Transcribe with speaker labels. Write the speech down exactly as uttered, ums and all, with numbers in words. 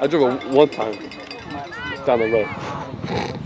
Speaker 1: I drove it one time down the road.